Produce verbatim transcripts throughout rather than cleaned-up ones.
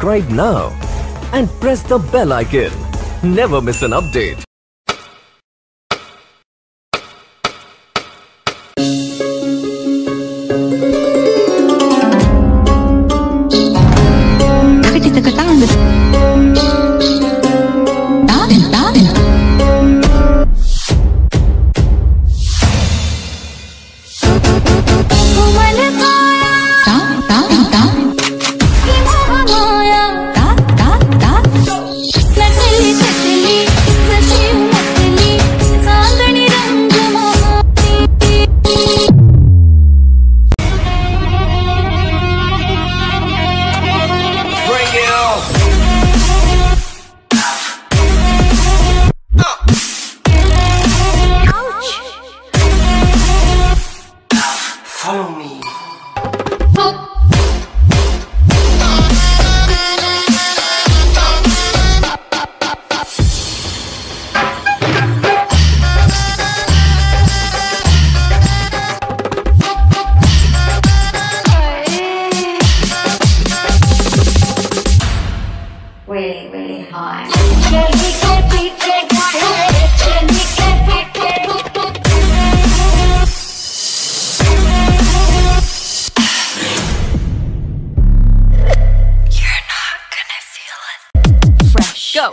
Subscribe now and press the bell icon. Never miss an update. Follow me. Really, really high. Go.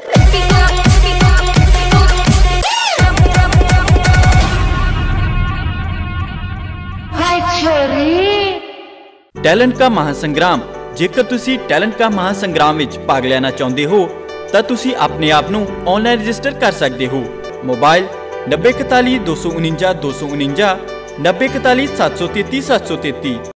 Talent का महासंग्राम जेकर तुसी talent का महासंग्राम विच भाग लेना चाहते हो तो तुसी अपने आप नू ऑनलाइन रजिस्टर कर सकते हो। मोबाइल नब्बे इकताली दो सौ उनंजा दो सौ उनंजा नब्बे इकताली सत्त सौ तेती सत्त सौ तेती।